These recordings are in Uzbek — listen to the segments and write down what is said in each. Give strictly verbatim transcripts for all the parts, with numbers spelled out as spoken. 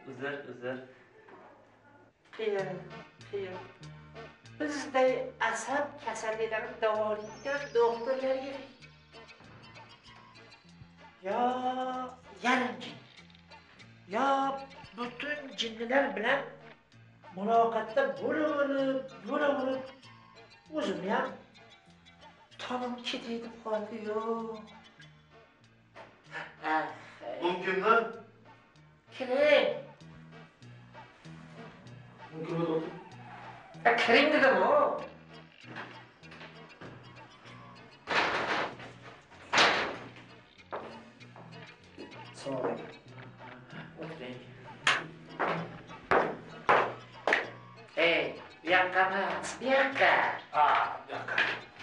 uzr, uzr. Qiyin, qiyin. Bizday asab kasalliklarini davolaydigan doktorlar kerak. Yo, yarim jin. Yo, butun jinnilar bilan muloqotda bo'lib, bo'lib, o'zimni ham tonim ketay deb qoldi-yu. Mumkinmi? Kiring. Mumkinmi doktor? Ha, kiring dedim-ku. Assalomu alaykum. O'tiring. Ey, bu yoqqa emas, bu yoqqa. Ah, bu yoqqa.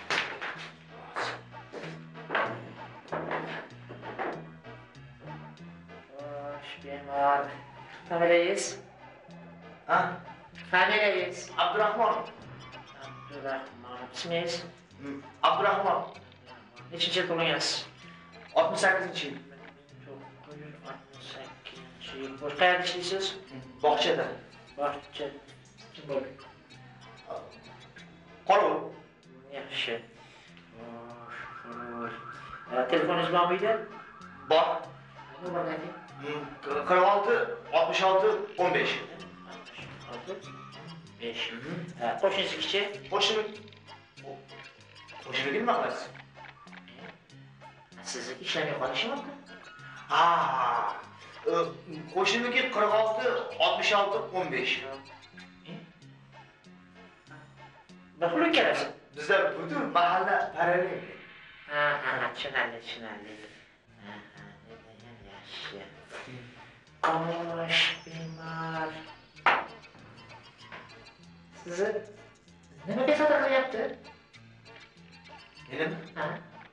Xo'sh, bemor. Familiyangiz? Ha? Familiyangiz? Abdurahmon. Abdurahmon. Ismingiz? Abdurahmon. Nechinchi yil tug'ilgansiz? oltmish sakkizinchi yil. to'qqiz yuz oltmish sakkizinchi yil. Bosh qayerda ishlaysiz? Bog'chada. Bog'cha. Kim bo'ldi? Qolur. Yaxshi. Xo'sh, xo'sh. Telefoningiz bormi uyda? Bor. Nomerni ayting. qirq olti oltmish olti o'n besh. besh. Qo'shningiz-chi? Qo'shni. Qo'shniga nima qilasiz? Sizniki ishlamay qolishi mumkin. Ha. Qo'shnimniki qirq olti oltmish olti o'n besh. Nima qilib kelasiz? Bizda butun mahalla parallel. Ha, ha, tushunarli, tushunarli. Ha, ha, yaxshi. Qo'sh, bemor. Sizni nima bezovta qilyapti? Menimi? Ha?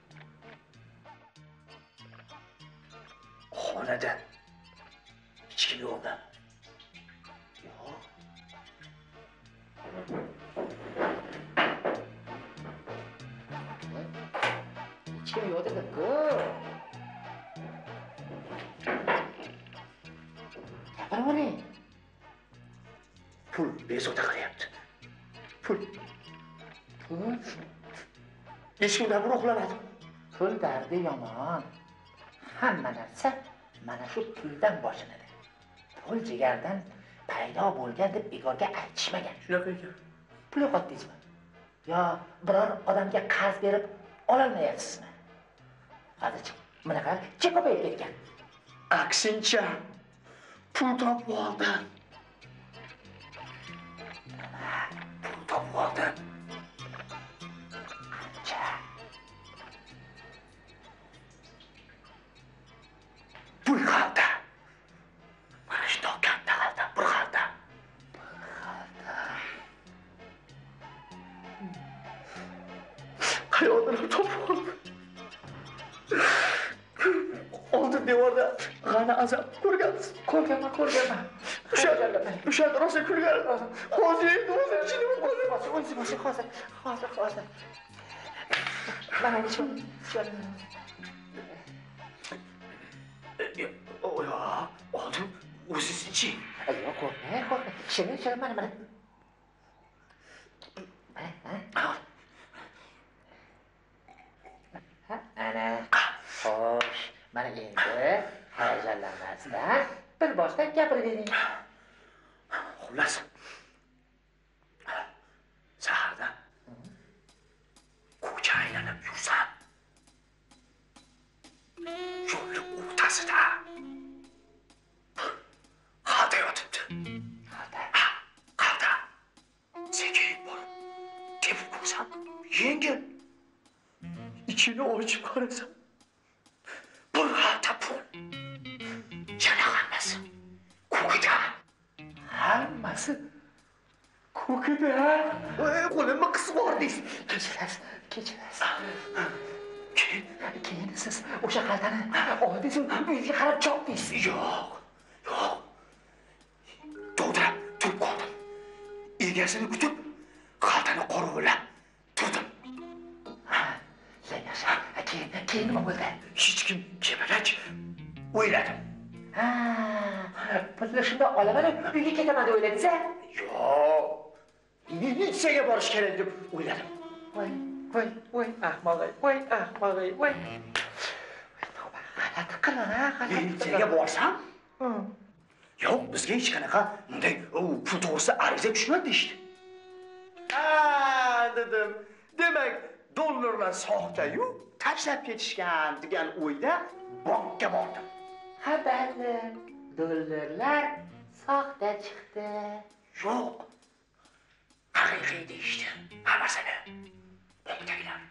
Xonada hech kim yo'qda. Yo'q. Hech kim yo'q dedim-ku. Gapiravering. Pul bezovta qilyapti. Pul. Pul? Eshikdan bir uxlanadi. Pul dardi yomon. Hamma narsa mana shu puldan boshlanadi. Pul jigardan paydo bo'lgan deb Igorga aytishmagan. Shunaqa ekan. Pul yo'qotdingizmi? Yo biror odamga qarz berib ololmayapsizmi? Hozirchi bunaqa chek ko'payib ketgan. Aksincha pul topib oldim. Pul topib oldim. Ancha. Bir xalta. Mana shundoq katta xalta, bir xalta. Qayoqdan topib oldim? Oldin devorda g'ana azab ko'rgansiz. Ko'rganman, ko'rganman. O'sha o'sha rosa kulgan. Hozir endi o'zim ichini qoldim. O'zi boshi hozir, hozir, hozir. Mana shu, shu. Oya, oldin o'zingiz iching. Yo'q, qo'rqmang, qo'rqmang. Shirin, shirin mana mana. Ha, ana. Xo'sh, mana endi hayajonlanmasdan bir boshdan gapiravering. Xullas. Saharda ko'cha aylanib yursam, yo'lning o'rtasida xalta yotibdi. Xalta. Ha, xalta. Sekin borib tepib ko'rsam, yengil. İçini ochib qarasam, bir xalta pul. Yana hammasi ko'kida. Hammasi ko'kida. Ey, qo'limni qisib yubordingiz. Kechirasiz, kechirasiz. Keyin Keyin siz o'sha xaltani oldingiz, uyga qarab chopdingiz. yo'q, yo'q. Dovdirab turib qoldim. Egasini kutib, xaltani qo'rg'ilab turdim. Yaxshi. Keyin keyin nima bo'ldi? Hech kim kelmagach, o'yladim. Ha, Pulni shunda olaman, uyga ketaman deb o'yladingiz-a? Yo'q. Militsiyaga borish kerak deb o'yladim. Voy, voy, voy, ahmoq-ey, voy, ahmoq-ey, voy. G'alati qilman, ha, g'alati. Militsiyaga borsam? Yo'q, bizga hech qanaqa bunday pul to'g'risida ariza tushmadi deyishdi. Ha, dedim. Demak, dollarlar soxta-yu, tashlab ketishgan degan o'yda bankka bordim. Ha, bali, dollarlar soxta chiqdi. Yo'q. Haqiqiy deyishdi. Hammasini. Bankdagilar.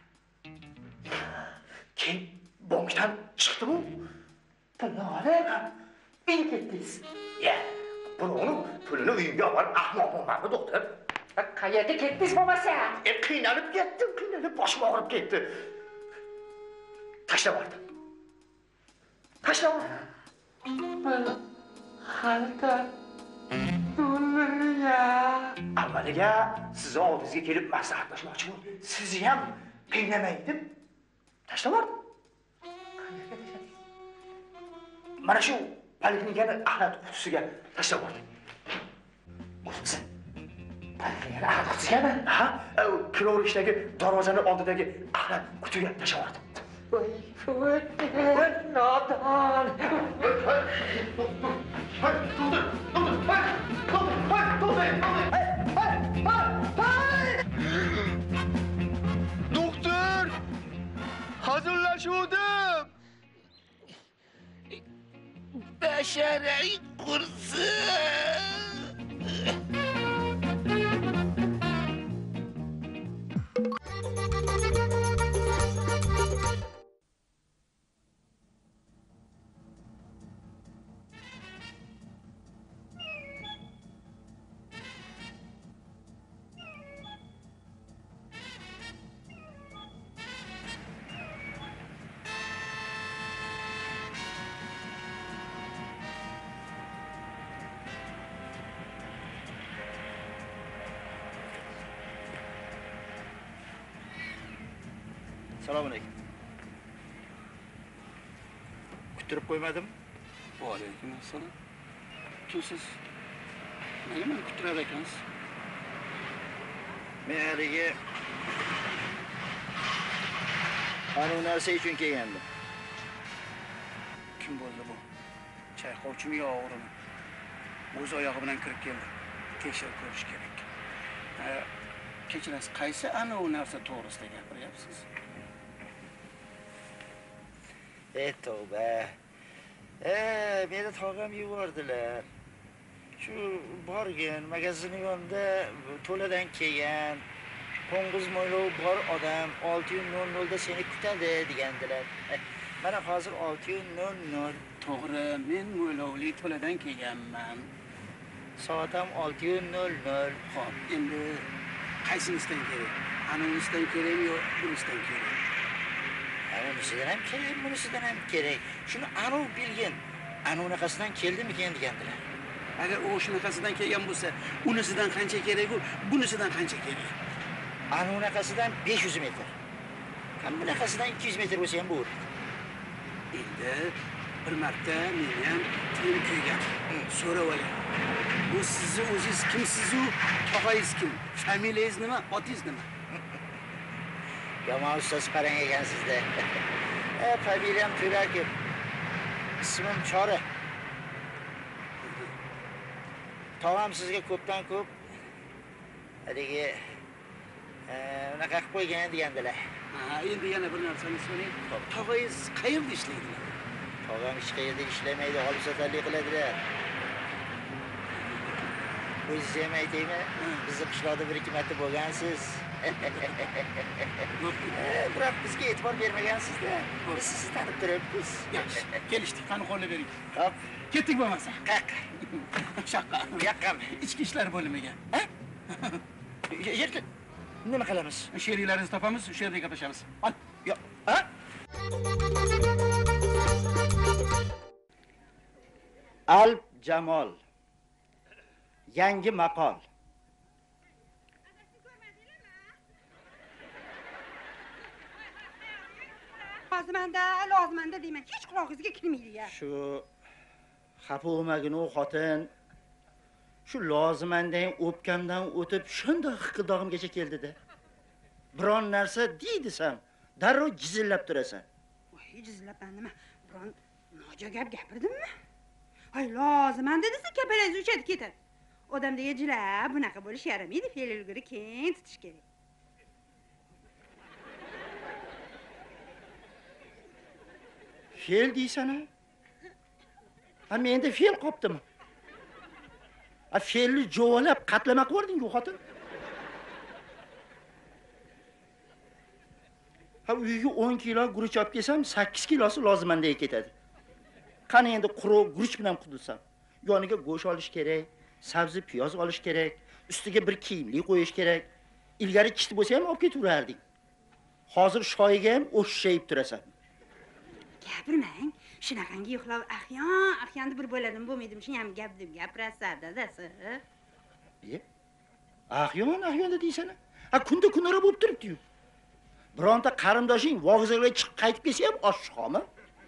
Keyin bankdan chiqdim-u, Pulni olib, uyga ketdingiz. ya, birovni pulini uyimga olib ahmoq bo'lmanmi, doktor? Qayerga ketdingiz bo'lmasa? E, qiynalib ketdim, qiynalib boshim og'rib ketdi. Tashlab yubordim. Tashlab yubordim. Bali, xalta, dollarga. Avvaliga sizni oldingizga kelib maslahatlashmoqchi bo'ldim. Sizni ham qiynamay deb tashlab yubordim. Mana shu poliklinikani axlat qutisiga tashlab yubordim. Qutisi. Poliklinikani axlat qutisigami? Ha, kilorishdagi darvozaning oldidagi axlat qutiga tashlab yubordim. Voy, voy, nodon. Doktor! Hazırlaşıyordum. Beşereyi kursun. Assalomu alaykum. Kuttirib qo'ymadim. Va alaykum assalom. Kimsiz? Nega meni kuttirar ekansiz? Men haligi ana narsa uchun kelgandim. Kim bo'ldi bu? Chayqovchimi yo o'g'rimi? O'z oyog'i bilan kirib keldi. Tekshirib ko'rish kerak. Kechirasiz, qaysi ana u narsa to'g'risida gapiryapsiz? Ey tavba. E, meni tog'am yubordilar. Shu borgin magazin yonida to'ladan kelgan qo'ng'iz mo'ylov bor odam olti nol nol da seni kutadi degandilar. Mana hozir olti nol nol. To'g'ri, men mo'ylovli to'ladan kelganman. Soatam olti nol nol. Xo'p, endi qaysinisidan kerak? Anavisidan kerakmi yo bunisidan kerak? Anavisidan ham kerak, bunisidan ham kerak. Shuni anov bilgin. Anavunaqasidan keldimikan degandilar. Agar u shunaqasidan kelgan bo'lsa, unisidan qancha kerak-ku, bunisidan qancha kerak? Anavunaqasidan besh yuz metr. Ham bunaqasidan ikki yuz metr bo'lsa ham bo'ladi. Endi bir marta meni ham tilim kuygan. So'rab oling. Bu sizni o'zingiz kimsiz-u, tog'angiz kim? Familiyangiz nima, otingiz nima? Yomon ustoz qarang ekansizda. E, familiyam To'lakev. Ismim Chora. Tog'am sizga ko'pdan ko'p haligi unaqa qilib qo'ygan degandilar. Ha, endi yana bir narsani so'rang. Tog'angiz qayerda ishlaydi? Tog'am hech qayerda ishlamaydi, olib sotarlik qiladilar. O'zingiz ham aytaymi? Bizni qishloqda bir ikki marta bo'lgansiz. Biroq bizga e'tibor bermagansiz-da. Biz sizni tanib turibmiz. Yaxshi, kelishdik. Qani qo'lni bering. Hop, Ketdik bo'lmasa. qaq. Shaqqa. Bu yoqqami? Ichki ishlar bo'limiga. Ha? Yerda nima qilamiz? Sheriklaringizni topamiz, o'sha yerda gaplashamiz. Ol. Yo'q. Ha? Alp Jamol. Yangi maqol. Lozimanda, lozimanda deyman. Hech qulog'ingizga kirmaydi-ya. Shu Xafa bo'lmagin u xotin. Shu lozimandang o'pkamdan o'tib shunday hiqildog'imgacha keldi-da. Biron narsa dey desam, darrov jizillab turasan. Voy, jizillabman nima? Biron noja gap gapirdimmi? Hay, lozimanda desa kapalangiz uchadi ketadi. Odamda ejilab bunaqa bo'lish yaramaydi, fe'l ulguri keng tutish kerak. Fe'l deysan-a? Ha, menda fe'l qopdimi? Ha, fe'lni jo'valab qatlamoq bo'rding-ku xotin. Ha, uyga o'n kilo guruch olib kelsam, sakkiz kilosi lozimandagi ketadi. Qani endi quruq guruch bilan qudilsam, yoniga go'sht olish kerak, sabzi, piyoz olish kerak, ustiga bir kiyimli qo'yish kerak. Ilgari chiti bo'lsa ham olib ketaverarding. Hozir shoyiga ham o'shshayib turasan. Gapirmang. Shunaqangi yo'qlab ahyon, ahyonda bir bo'ladim, bo'lmaydimi? Shuni ham gap deb gapirasiz, dadasi. E? Ahyon, ahyonda deysan-a? Ha, kunda kunora bo'lib turibdi-yu. Bironta qarindoshing vog'izlarga chiqib qaytib kelsa ham oshxomi?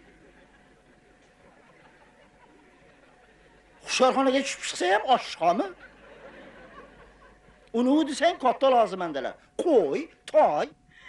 Hushyorxonaga tushib chiqsa ham oshxomi? Uni desang katta lozimandalar. Qo'y, toy.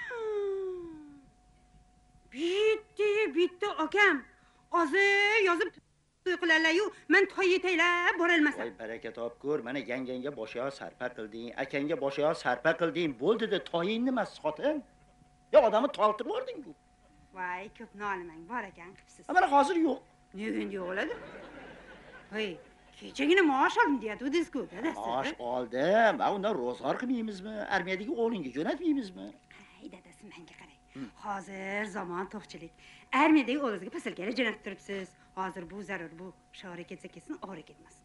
Bitta, bitta akam. Ozi yozib to'y qilarlar-yu, men toy yetaylab bora olmasam. Voy, baraka top ko'r. Mana yangangga boshyoq sarpa qilding, akangga boshyoq sarpa qilding. Bo'ldi-da, toying nimasi xotin? Ya odamni toltirib yording-ku. Voy, ko'p nolimang, bor ekan qipsiz. Mana hozir yo'q. Nega endi yo'q bo'ladi? Voy, kechagina maosh oldim deyatdingiz-ku, dadasi. Maosh oldim. Va undan ro'zg'or qilmaymizmi? Armiyadagi o'g'lingga jo'natmaymizmi? Hay, dadasi, menga qarang. Hozir zamon to'qchilik. Armiyadagi o'g'lingizga pasalkalar jo'natib turibsiz. Hozir bu zarur, bu shori ketsa ketsin, o'g'ri ketmasin.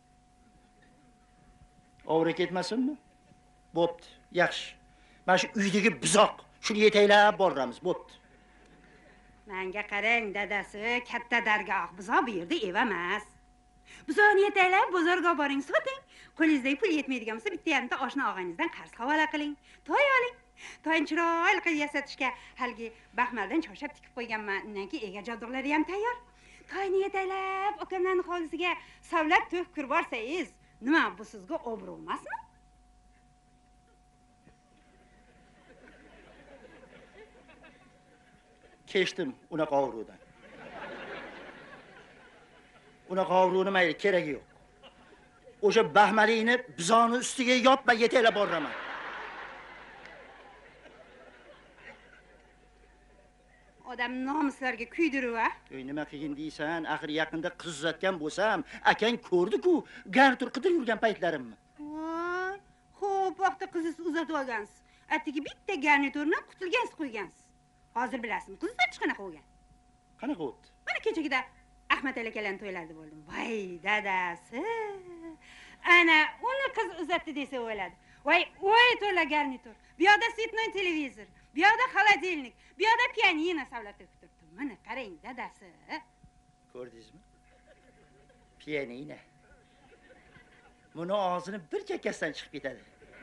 O'g'ri ketmasinmi? Bo'pti, yaxshi. Mana shu uydagi buzoq, shuni yetaylab boramiz, bo'pti. Menga qarang, dadasi, katta dargoh, buzoq bu yerda ev emas. Buzoqni yetaylab bozorga boring, soting. Qo'lingizdagi pul yetmaydigan bo'lsa, bitta yarimta oshna og'angizdan qarz havola qiling. To'y oling. To'yni chiroyli qilib yasatishga halgi baxmaldan choshab tikib qo'yganman. Undan keyin ega jabduqlari ham tayyor. To'yni yetaylab okamlarning hovlisiga savlat to'q kirib borsangiz, nima bu sizga obro' emasmi? Kechdim unaqa ovrudan. Unaqa ovruni mayli, keragi yo'q. O'sha baxmalikni bizoni ustiga yopma, yetaylab boraman. Odam nomuslarga kuydirib-a? Ey, nima qilgin deysan? Axir yaqinda qiz uzatgan bo'lsam, akang ko'rdi-ku, gartur qidirib yurgan paytlarimni. Voy, xo'p, vaqtda qizingizni uzatib olgansiz. Atigi bitta garniturni qutilgansiz qo'ygansiz. Hozir bilasizmi, qiz uzatish qanaqa bo'lgan? Qanaqa o'tdi? Mana kechagida Ahmad akalarning to'ylarida bo'ldim. Voy, dadasi. Ana, uni qiz uzatdi desa o'yladi. Voy, voy to'la garnitur. Bu yoqda svetnoy televizor, bu yoqda xolodilnik, bu yoqda pianino savlatib turibdi. Mana qarang, dadasi. Ko'rdingizmi? Pianino. Buni og'zini bir chakkasidan chiqib ketadi.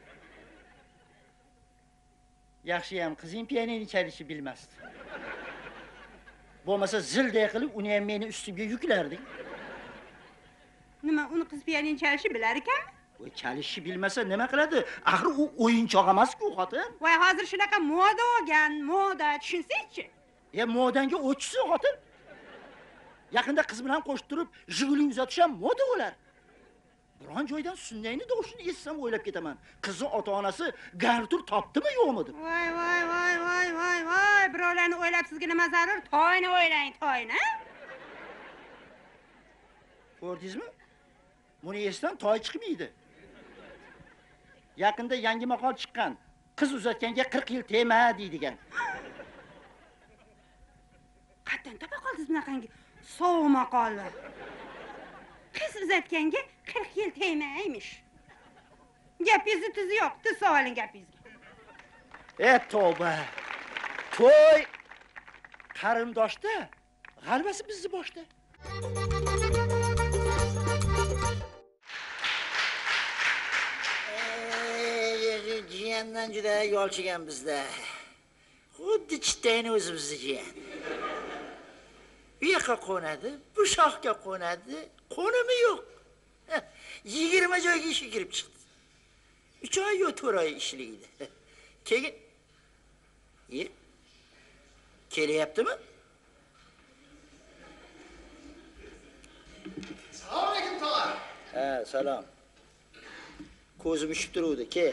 Yaxshi ham qizing pianino chalishni bilmasdi. Bo'lmasa zilday qilib uni ham meni ustimga yuklarding. Nima, uni qiz pianino chalishni bilar ekanmi? Voy, chalishni bilmasa nima qiladi? Axir u o'yinchoq emas-ku, xotin. Voy, hozir shunaqa moda bo'lgan, moda, tushunsiz-chi? Ya modanga o'chsin, xotin. Yaqinda qiz bilan qo'shib turib, Jiguli uzatish ham moda bo'lar. Biron joydan sunnayni do'shini eshitsam o'ylab ketaman. Qizi ota-onasi gartur topdimi, yo'qmi deb. Voy, voy, voy, voy, voy, voy, birovlarni o'ylab sizga nima zarur? To'yni o'ylang, to'yni. Ko'rdingizmi? Buni esdan to'y chiqmaydi. Yaqinda yangi maqol chiqqan. Qiz uzatganga qirq yil tegma deydigan. Qatdan topa qoldingiz bunaqangi sovuq maqollar. Qiz uzatganga qirq yil tegmaymish. Gapingizni tuzi yo'q, tuz soling gapingizga. E tavba. To'y qarindoshda, g'alvasi bizni boshda. Jiyandan juda yolchigan bizda. Xuddi chittayni o'zimizni jiyan. bu yoqqa qo'nadi, bu shoxga qo'nadi, qo'nimi yo'q. yigirma joyga ishga kirib chiqdi. uch oy yo to'rt oy ishlaydi. Keyin e kelyaptimi? Assalomu alaykum tog'a. Ha, salom. Ko'zim ishib turuvdi, ke.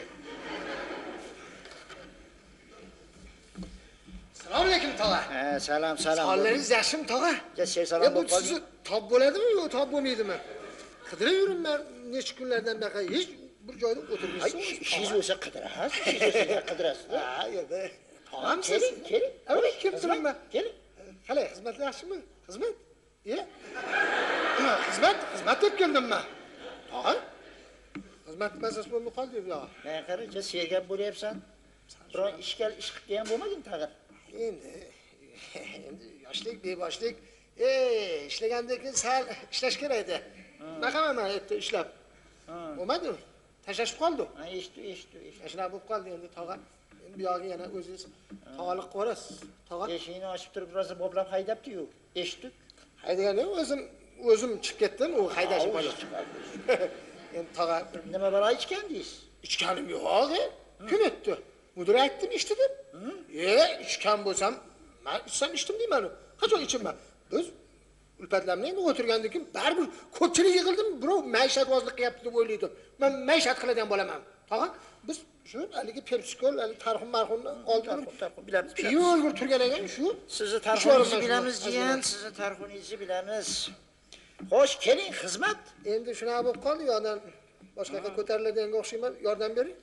Assalomu alaykum tog'a. Ha, salom, salom. Sonlaringiz yaxshimi tog'a? Ja, sen salom Ya bu bo'lib qolding. sizni top bo'ladimi yo top bo'lmaydimi? Qidirib yuribman necha kunlardan beri hech bir joyda o'tirmaysiz. Ishingiz bo'lsa qidirasiz, ishingiz bo'lsa qidirasiz. Ha, yo'q. Tog'am, keling, keling. Evet, kim turibman? Keling. Qalay, xizmat yaxshimi? Xizmat? Ye? Xizmat, xizmat deb keldim men. Tog'a? Xizmat masas bo'lib qoldi bu yoq. Men qaracha sergap bo'lyapsan. Biroq ishga ish qilib ham bo'lmading tag'in. Endi endi yoshlik, beboshlik, ey, ishlagandan keyin sal ishlash kerak edi. Naqaman men erta ishlab. Bo'lmadi. Tashlashib qoldi. Ha, eshitdi, eshitdi, eshitdi. Shuna bo'lib qoldi endi tog'a. Endi bu yog'iga yana o'zingiz tog'alik qilasiz. Tog'a. Eshikni ochib turib biroz boblab haydabdi-yu. Eshitdik. Haydagani o'zim o'zim chiqib ketdim, u haydashib qoldi. Endi tog'a Nima balo ichgandingiz? ichganim yo'q. Kim aytdi? Mudir aytdim, eshitdim. E, ichgan bo'lsam, men ichsam ichdim deyman. Qachon ichaman? Biz ulfatlarimni endi o'tirgandan keyin baribir ko'pchilik yig'ildim, birov maishatbozlik qilyapti deb o'ylaydi. Men maishat qiladigan bo'laman. Tog'a, biz shu haligi Pepsikol, haligi tarxun marxunni oldim. Tarxun bilamiz. Yo'l bir turgan ekan shu. Sizni tarxuningizni bilamiz, jiyan, sizni tarxuningizni bilamiz. Xo'sh, keling, xizmat. Endi shunaqa bo'lib qoldi, yo'qdan boshqa yoqqa ko'tariladanga o'xshayman, yordam bering.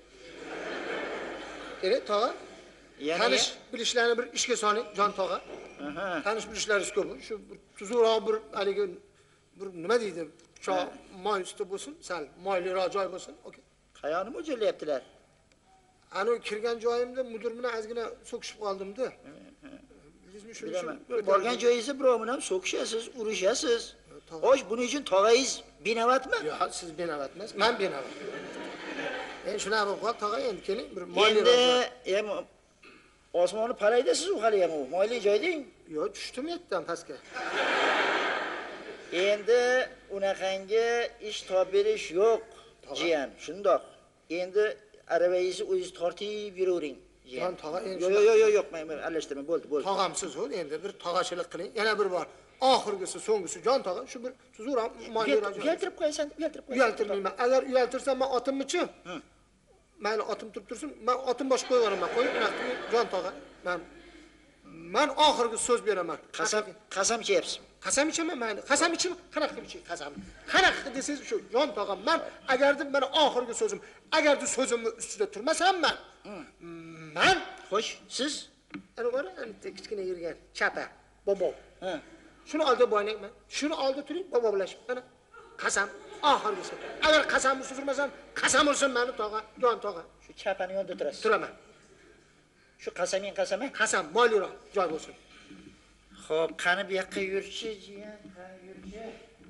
Kerak, tog'a. Tanish bilishlarni bir ishga soling, jon tog'a. Aha. Tanish bilishlaringiz ko'p. Shu tuzukroq bir haligi bir nima deydi? Cho moy usti bo'lsin, sal moyliroq joy bo'lsin. Okey. Qayerni mo'ljallayaptilar? Ani kirgan joyimda mudir bilan ozgina so'kishib qoldim-da. Bildingizmi shuning uchun? Borgan joyingizda birov bilan so'kishasiz, urushasiz. Xo'sh, buning uchun tog'angiz binovatmi? Yo'q, siz benovat emas, men benovat. Endi shunaqa bo'lib qoldi, tog'a, endi keling, bir moyliroq. Endi ham osmonni paraydasiz u hali ham u. Moyli joyding. Yo'q, tushdim yetdan pastga. Endi unaqangi ish topib berish yo'q, jiyan, shundoq. Endi arabangizni o'zingiz tortib yuravering, jiyan. Jon tog'a, endi Yo'q, yo'q, yo'q, yo'q, men aralashtirma, bo'ldi, bo'ldi. Tog'amsiz u, endi bir tog'achilik qiling. Yana bir bor. Oxirgisi, so'nggisi jon tog'a, shu bir tuzukroq moyliroq joy. Uyaltirib qo'yasan, uyaltirib qo'yasan. Uyaltirmayman. Agar uyaltirsam men otimmichi? Mayli otim turib tursin, men otim boshqa qo'yib yuboraman. Qo'yib, unaqa jon tog'a. Men men oxirgi so'z beraman. Qasam, qasam cheyapsiz. Qasam ichaman mayli. Qasam ichim, qanaqa qilib iching qasam. Qanaqa desangiz shu jon tog'a. Men agarda mana oxirgi so'zim, agarda so'zimni ustida turmasam men men Xo'sh, siz ana qara, ana kichkina yurgan chapa, bobo. Ha. Shuni oldi bo'ynayman. Shuni oldi turing, boboblashib. Mana qasam oxirgisi. Agar qasamni suzurmasam, qasam ursin meni tog'a, jon tog'a. shu chapani yonida turasiz. Turaman. Shu qasaming qasam? Qasam moyliroq joy bo'lsin. Xo'p, qani bu yoqqa yurchi, jiyan, ha, yurchi.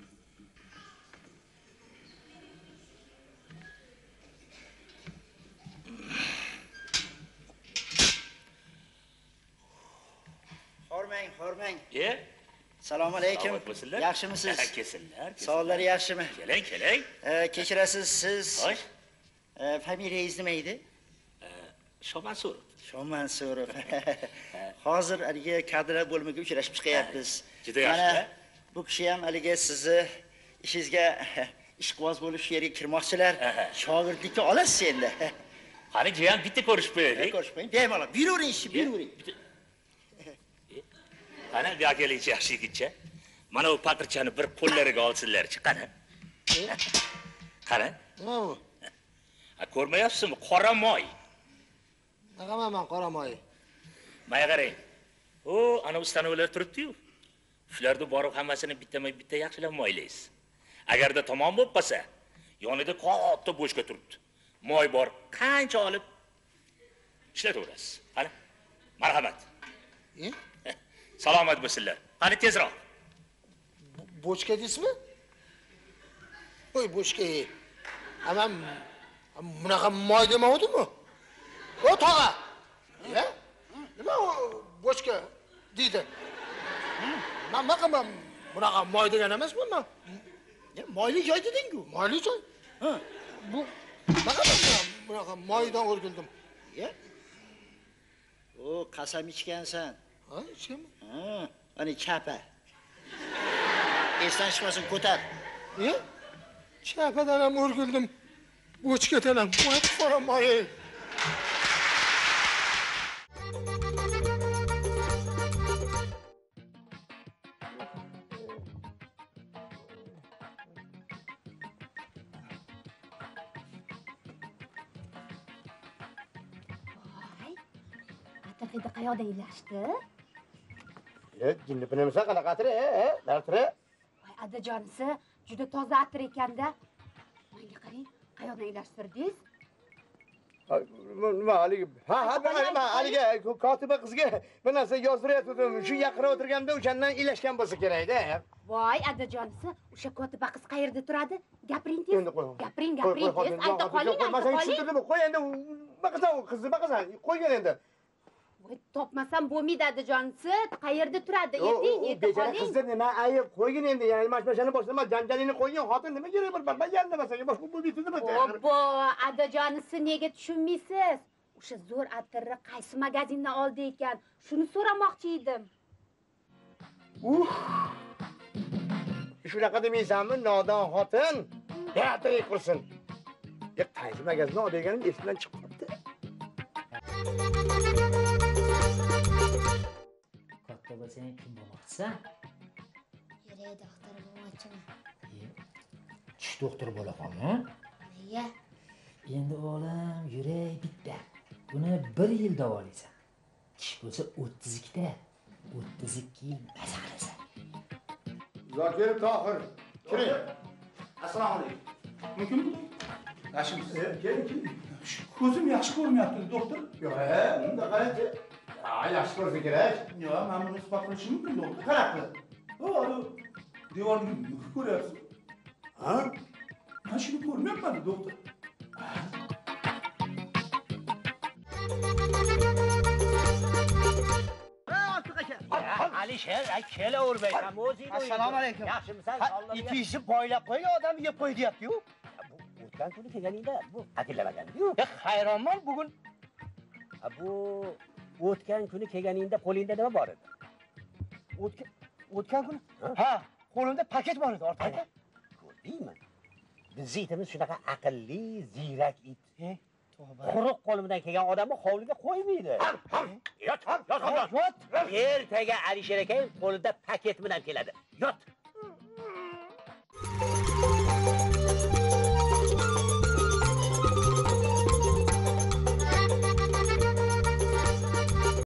Hormang, hormang. Ye? Assalomu alaykum. Salomat bo'lsinlar. Yaxshimisiz? Kelsinlar. Sog'lari yaxshimi? Keling, keling. Ee, kechirasiz, siz Xo'sh. e, familiyangiz nima edi? Shomansurov. Shomansurov. Hozir haligi kadrlar bo'limiga uchrashib chiqyapmiz. Juda yaxshi. Mana bu kishi ham haligi sizni ishingizga ishqiboz bo'lish yeriga kirmoqchilar. Shogirdlikka olasiz endi. Qani jiyan bitta ko'rishib qo'yaylik. Ko'rishib qo'ying. Bemalol, yuravering ishni, yuravering. Qani bu yoqgalikcha yaxshi yigitcha. Mana bu paqirchani bir qo'llariga olsinlar-chi, qani. Qani? Nima bu? Ha, ko'rmayapsizmi? Qora moy. Naqaman men qora moy. Maya qarang. O, ana ustanovalar turibdi-yu. Shularni borib hammasini bittama-bitta yaxshilab moylaysiz. Agarda tamom bo'lib qolsa, yonida katta boshqa turibdi. Moy bor, qancha olib ishlataverasiz. Qani? Marhamat. E? Salomat bo'lsinlar. Qani tezroq. Bochka deysizmi? Voy bochka. Amam bunaqa moy demovdimi? O tog'a. Ya? Nima u bochka deydi? Men nima qilaman? Bunaqa moy degan emasman men. Moyli joy deding-ku. Moyli joy. Ha. Bu nima qilaman? Bunaqa moydan o'rgildim. Ya. O qasam ichgansan. Ha, ichaman. Ha, ana chapa. Esdan chiqmasin, ko'tar. Ya? Chapadan ham o'rgildim. Bo'chkadan ham moy qora moy. Atafida qayoqda ilashdi? E, jinnipinimsa qanaqadir, e, dartiri. Voy, adajonisi, juda toza atir ekanda. Menga qarang, qayoqdan ilashtirdingiz? Nima haligi? Ha, ha, nima haligi kotiba qizga bir narsa yozdirayotgandim. Shu yaqinroq o'tirganda o'shandan ilashgan bo'lsa kerak-da. Voy, adajonisi, o'sha kotiba qiz qayerda turadi? Gapiring tez. Endi qo'y. Gapiring, gapiring tez. Ayta qoling, ayta Qo'ymasang qoling. tushuntirdimi? Qo'y endi. Baqasan, qizni baqasan. Qo'ygan endi. Voy, topmasam bo'lmaydi adajonisi. Qayerda turadi? Yeting, ayta Bechora qoling. qizni nima ayib qo'ygin endi. Ya'ni mashmashani boshlama, janjalini qo'ygan xotin nima kerak bir bayan demasaga boshqa bu bitdi nima? Obbo, adajonisi nega tushunmaysiz? O'sha zo'r atirni qaysi magazindan oldi ekan? Shuni so'ramoqchi edim. Uh! Shunaqa demaysanmi, nodon xotin? Teatrik qilsin. Ya qaysi magazindan oldi eganim esimdan chiqib qoldi. Katta bo'lsang kim bo'lmoqchisan? Yurak doktori bo'lmoqchiman. Tish doktori bo'laman, ha? Nega? Endi o'g'lim, yurak bitta. Buni bir yil davolaysan. Tish bo'lsa o'ttiz ikkita. o'ttiz ikki yil maza qilasan. Zokir Tohir, kiring. Assalomu alaykum. Mumkinmi? Yaxshimisiz? Keling, keling. Ko'zim yaxshi ko'rmayapti, doktor. Yo'q, he, unda qarang-chi. Ha, yaxshi ko'rsa kerak. Yo'q, men buni isbot qilishim mumkin, doktor. Qarab qil. O, devorni ko'ryapsiz. Ha? Men shuni ko'rmayapman, doktor. Alisher, kelavermaysan, o'zing. Assalomu alaykum. Yaxshimisan? Itishni boylab qo'ygan odam yeb qo'y deyapti-yu. O'tgan kuni kelganingda bu akillamagan-ku. Hayronman bugun. Bu o'tgan kuni kelganingda qo'lingda nima bor edi? O'tgan o'tgan kuni? Ha, qo'limda paket bor edi ortida. Ko'rdingmi? Bizning itimiz shunaqa aqlli, ziyrak it. Quruq qo'limdan kelgan odamni hovliga qo'ymaydi. Yot, yot, yot. Ertaga Alisher aka qo'lida paket bilan keladi. Yot.